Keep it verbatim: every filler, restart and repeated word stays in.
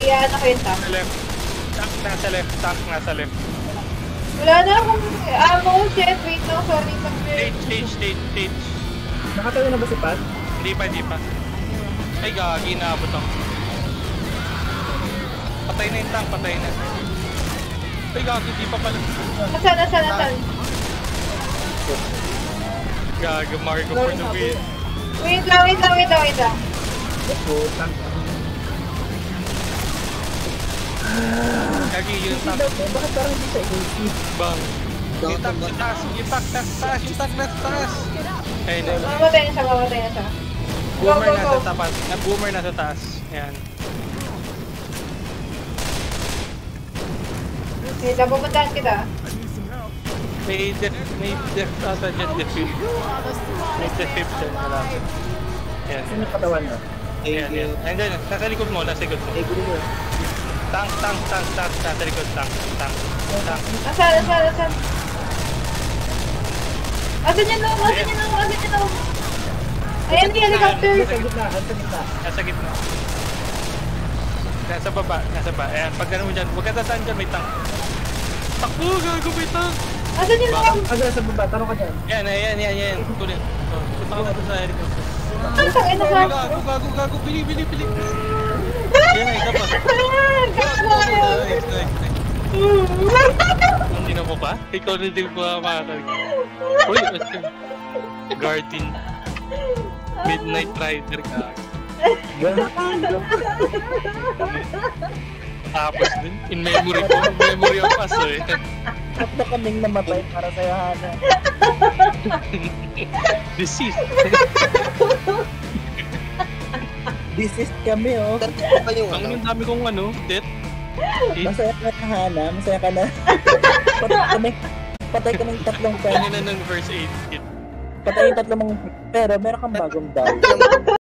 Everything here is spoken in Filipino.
Iyan ako yung tank. Nasa left. Tank nasa left. Tank nasa left. Wala na akong ammo, shit. Wait lang, sorry. Stage, stage, stage, stage. Nakatayo na ba si Pat? Hindi pa, hindi pa. Ay, gagi, naabot ako. Patay na yung tank, patay na. Ay, gagi, di pa pala. Nasaan, nasaan, nasaan? Gagi, Marco for the win. Wait lang, wait lang, wait lang, wait lang. Opo, tank. Gagi, yung tank. Bakit parang hindi sa A C? Bang. Yung tank sa taas, yung tank sa taas, yung tank sa taas. Ayun na. Mamatay na siya, mamatay na siya. Go, Boomer go, nasa go. tapat. Ah, boomer nasa taas. Ayan. Wait lang, pupuntahan kita. May def, may def ata dyan, defib. May defib dyan, malapit. Ayan. Sino katawan na? Ayan, ayan. Ayan dyan, nasa likod mo, nasa likod mo. Eh, gulo mo. Tank, tank, tank, tank, nasa likod, tank, tank, tank. Nasaan, nasaan, nasaan? Asan yun lang, asan yun lang, asan yun lang. Ayan, yung helicopter. Sa gitna, sa gitna. Nasa gitna. Nasa baba, nasa baba. Ayan, pag gano'n mo dyan, huwag ka sasaan dyan, may tank. Takbo, gago, may tank. Asan yun lang? Ah, sa baba, tanong ka dyan. Yan, ayan, yan, yan. Tuloy. Oh, punta ka na doon sa helicopter. Ang tangin na Gago, ka. gago, gago, gago, bili, bili, bili. Yan na, isa pa. Gago kayo. Nice, nice, nice. Hindi na mo pa? Ikaw na din pa makakalig. Uy, what's yun? Guardian. Midnight Rider ka. Tapos din, in memory ko, in memory of us eh. Tatlo kaming namatay para sa'yo, Hana. Deceased. Deceased kami, oh. Ang dami kong ano, death. Masaya ka na, Hana. Masaya ka na. Patay kami. Patay ka ng tatlong Ano friends. na ng first aid kit. Patay yung tatlong mga... Pero meron kang bagong dog.